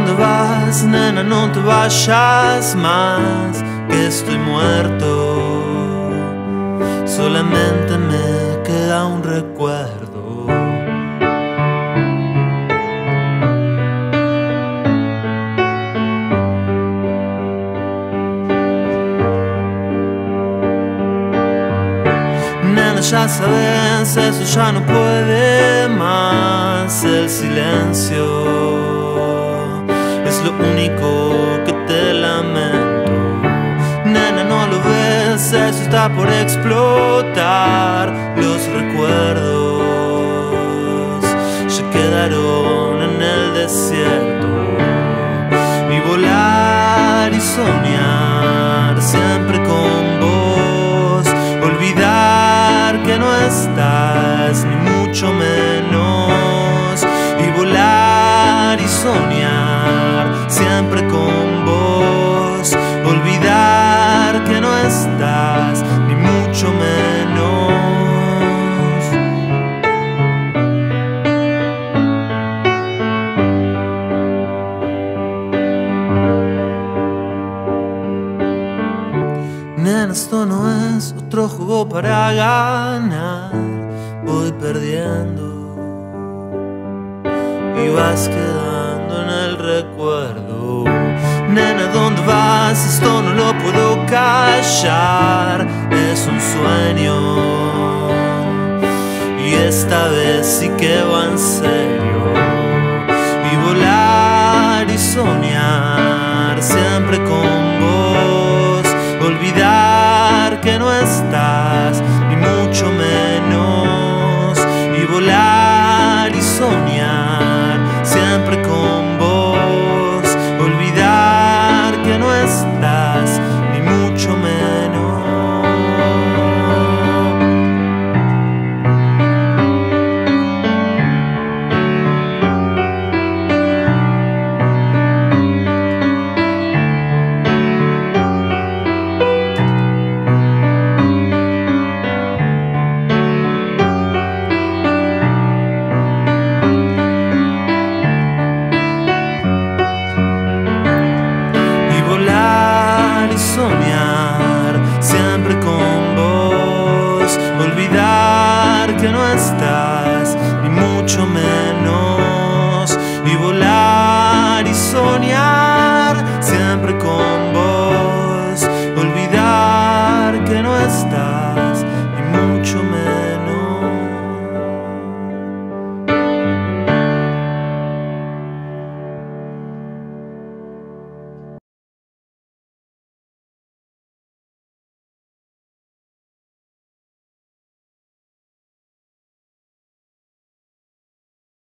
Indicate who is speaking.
Speaker 1: dónde vas, nena, no te vayas más, que estoy muerto. Solamente me queda un recuerdo. Nena, ya sabes, eso ya no puede más. El silencio es lo único que te lamento. Nena, no lo ves, eso está por explotar. Los recuerdos se quedaron en el desierto. Y volar y soñar siempre con vos. Olvidar que no estás, ni mucho menos. Y volar y soñar siempre con vos. Olvidar que no estás, ni mucho menos. Nena, esto no es otro juego para ganar. Voy perdiendo y vas quedando en el recuerdo. Nena, ¿dónde vas? Esto no lo puedo callar. Es un sueño y esta vez sí que va en serio. Y volar y soñar siempre con vos. Olvidar que no estás, ni mucho menos. Y volar y soñar siempre con vos. Olvidar que no estás, ni mucho menos. Soñar siempre con vos. Olvidar que no estás, ni mucho menos.